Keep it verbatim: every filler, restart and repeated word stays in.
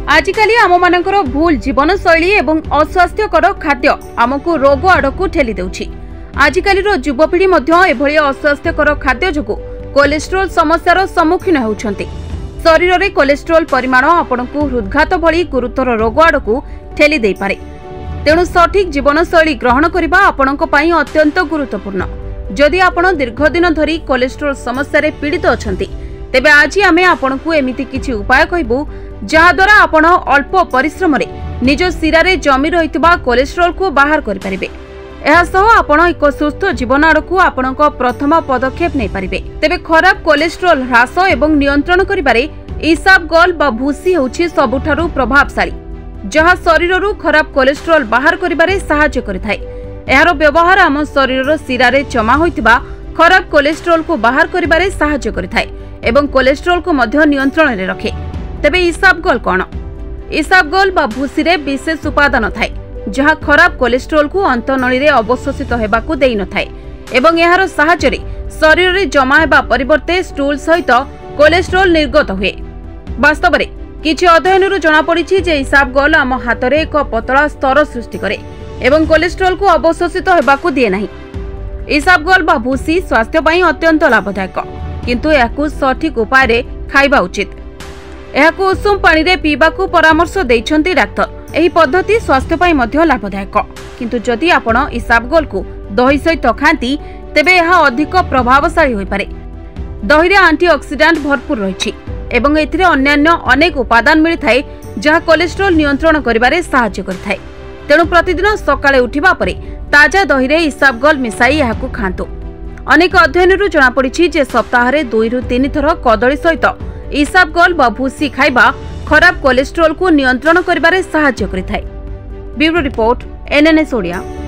आजिकाली आम मानकर भूल जीवनशैली एवं अस्वास्थ्यकर खाद्य आमको रोग आड़कू ठेली देउछि। आजिकाली युवपीढ़ी एभली अस्वास्थ्यकर खाद्य जोगु कोलेस्ट्रोल समस्यार सम्मुखीन होउछन्ति। शरीर में कोलेस्ट्रोल परिमाण आपनकु हृदघात भली गुरुतर रोग आड़कू ठेली देई पारे। तेणु सठिक जीवनशैली ग्रहण करबा आपनक पई अत्यंत गुरुत्वपूर्ण। जदि आपण दीर्घदिन धरी कोलेस्ट्रोल समस्या रे पीड़ित अछन्ति तेबे आज आमे आपनकु एमिति किछि उपाय कहबू जहा द्वारा आपण अल्प परिश्रम रे निज शिरा रे जमी रहितबा कोलेस्ट्रोल को बाहर करि परिबे। एहा सह आपण एक सुस्थ जीवन आड़कू आपनक प्रथम पदक्षेप नै परिबे। तेबे खराब कोलेस्ट्रोल ह्रास एवं नियंत्रण करिबारे इसाबगोल बा भूसी होछि सबुठारु प्रभावशाली, जहा शरीररु खराब कोलेस्ट्रोल बाहर करिबारे सहायता करिथाय। एहार व्यवहार आम शरीर शिरा रे जमा होइतिबा खराब कोलेस्ट्रोल को बाहर करिबारे सहायता करिथाय एवं कोलेस्ट्रोल को मध्य नियंत्रण रे रखे। तेबे इसाबगोल कोन? इसाबगोल बा भूसी रे विशेष उपादान थाय जहा खराब कोलेस्ट्रोल को अंतनळी रे अवशोषित हेबाकू देई न थाय एवं एहार सहायता रे शरीर रे जमा हेबा परिवर्ते स्टूल सहित कोलेस्ट्रोल निर्गत हुए। वास्तव रे किछि अध्ययनरु जणा पड़िछि जे इसाबगोल आम हाथ रे एक पतला स्तर सृष्टि करे एवं कोलेस्ट्रोल को अवशोषित हेबाकू दिए नाही। इसाबगोल बा भूसी स्वास्थ्य पई अत्यंत लाभदायक, किंतु याकू सठिक उपाय रे खाइबा उचित। एहाकू उषुम पानी रे पीबाकू परामर्श दैछन्ती डाक्टर। एही पद्धति स्वास्थ्य पई मध्य लाभदायक, किंतु जदि आपण इसाबगोल को दही सहित खांती तेबे एहा अधिक प्रभावशाली होई पारे। दही रे एंटीऑक्सीडेंट भरपूर रहिछि एवं एथिरे अन्यान्य अनेक उपादान मिलिथाय जहा कोलेस्ट्रोल नियंत्रण करिबारे सहायता करिथाय। तेणु प्रतिदिन सकाळे उठिबा परे ताजा दही रे इसाबगोल मिसाई एहाकू खांतु। अनेक अध्ययनरु जणा पड़िछि जे सप्ताह रे दुई रु तीन थर कदली सहित इसाबगोल बा भूसी खाइबा खराब कोलेस्ट्रोल को नियंत्रण करिबारे सहायता करिथाय। Bureau report N N S Odia.